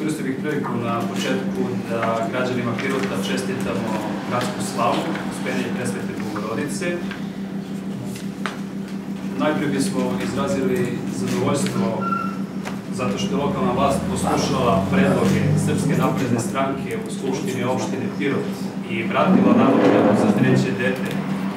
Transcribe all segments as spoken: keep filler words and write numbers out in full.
Iskoristio bih priliku na početku da građanima Pirota čestitamo gradsku slavu, Uspenje Presvete Bogorodice. Najprije bismo izrazili zadovoljstvo zato što je lokalna vlast poslušala predloge Srpske napredne stranke u Skupštini opštine Pirot i vratila nadoknadu za treće dete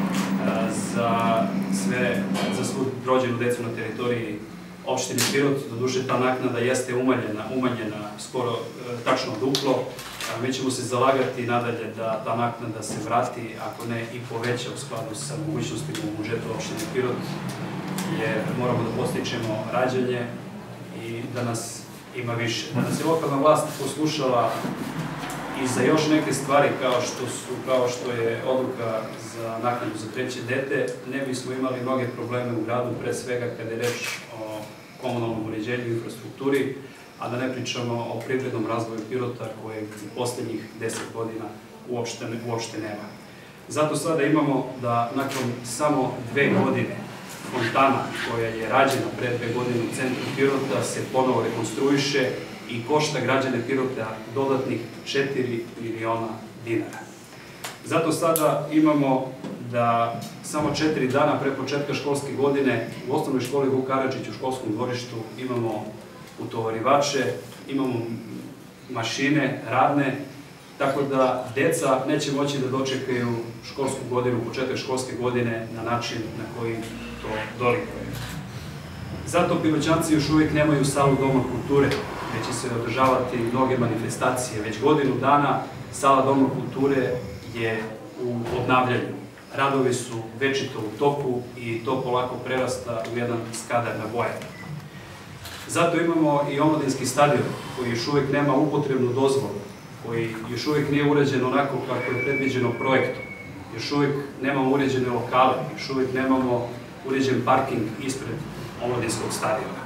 za sve, za svu rođenu decu na teritoriji opštine Pirot. Doduše, ta naknada jeste umanjena, umanjena skoro tačno duplo. Mi ćemo se zalagati nadalje da ta naknada se vrati, ako ne i poveća u skladu sa mogućnostima u budžetu opštine Pirot, jer moramo da postičemo rađanje i da nas ima više. Da nas je lokalna vlast poslušala i za još neke stvari kao što su, kao što je odluka za naknadu za treće dete, ne bismo imali mnoge probleme u gradu, pre svega kada je reč o komunalnom uređenju i infrastrukturi, a da ne pričamo o privrednom razvoju Pirota kojeg u poslednjih deset godina uopšte, uopšte nema. Zato sada imamo da nakon samo dve godine fontana koja je rađena pre dve godine u centru Pirota se ponovo rekonstruiše i košta građane Pirota dodatnih četiri miliona dinara. Zato sada imamo da samo četiri dana pre početka školske godine u osnovnoj školi Vuk Karadžić u školskom dvorištu imamo utovarivače, imamo mašine radne, tako da deca neće moći da dočekaju školsku godinu, početak školske godine na način na koji to dolikuje. Zato Piroćanci još uvijek nemaju salu Doma kulture, gde će se održavati mnoge manifestacije. Već godinu dana sala Doma kulture je u obnavljanju. Radovi su večito u toku i to polako prerasta u jedan skadar na boje. Zato imamo i omladinski stadion koji još uvijek nema upotrebnu dozvolu, koji još uvijek nije uređen onako kako je predviđeno projektom. Još uvijek nemamo uređene lokale, još uvijek nemamo uređen parking ispred omladinskog stadiona.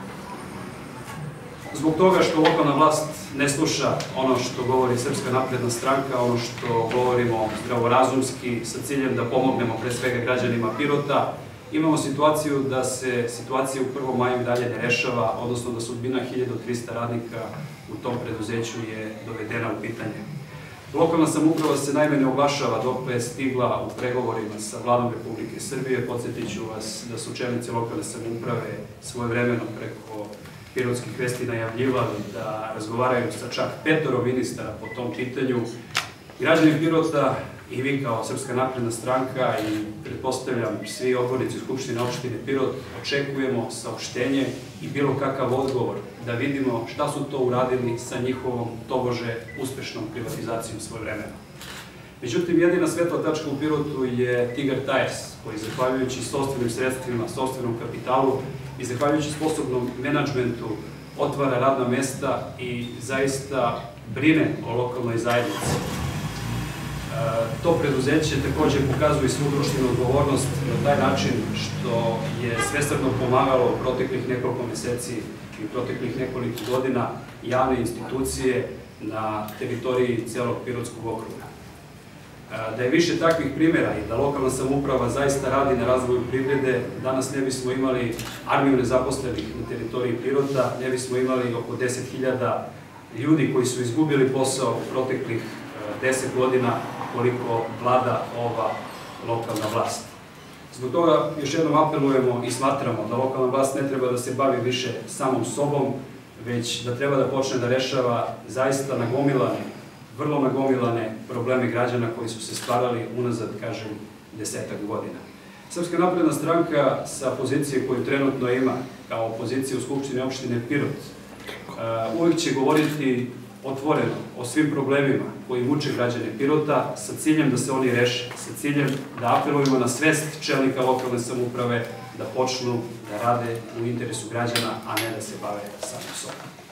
Zbog toga što lokalna vlast ne sluša ono što govori Srpska napredna stranka, ono što govorimo zdravorazumski, sa ciljem da pomognemo pre svega građanima Pirota, imamo situaciju da se situacija u Prvom maju i dalje ne rešava, odnosno da sudbina hiljadu trista radnika u tom preduzeću je dovedena u pitanje. Lokalna samouprava se naime ne oglašava dok je stigla u pregovorima sa Vladom Republike Srbije. Podsjetit ću vas da su čelnici lokalne samouprave svojevremeno preko Pirotskih vesti najavljivali da razgovaraju sa čak petoro ministara po tom pitanju. Građani Pirota i vi kao Srpska napredna stranka i pretpostavljam svi odbornici Skupštine opštine Pirot očekujemo saopštenje i bilo kakav odgovor da vidimo šta su to uradili sa njihovom tobože uspešnom privatizacijom svojevremeno. Međutim, jedina svetla tačka u Pirotu je Tigar Tires, koji zahvaljujući sopstvenim sredstvima, sopstvenom kapitalu i zahvaljujući sposobnom menadžmentu otvara radna mesta i zaista brine o lokalnoj zajednici. To preduzeće također pokazuje svu društvenu odgovornost na taj način što je svesrdno pomagalo proteklih nekoliko meseci i proteklih nekoliko godina javne institucije na teritoriji celog Pirotskog okruga. Da je više takvih primjera i da lokalna samouprava zaista radi na razvoju privrede, danas ne bismo imali armiju nezaposlenih na teritoriji Pirota, ne bismo imali oko deset hiljada ljudi koji su izgubili posao u proteklih deset godina koliko vlada ova lokalna vlast. Zbog toga još jednom apelujemo i smatramo da lokalna vlast ne treba da se bavi više samom sobom, već da treba da počne da rešava zaista nagomilane, vrlo nagomilane probleme građana koji su se stvarali unazad, kažem, desetak godina. Srpska napredna stranka sa pozicije koju trenutno ima kao opozicija u Skupštini opštine Pirot uvijek će govoriti otvoreno o svim problemima koji muče građane Pirota sa ciljem da se oni reše, sa ciljem da apelujemo na svest čelnika lokalne samouprave da počnu da rade u interesu građana, a ne da se bave samim sobom.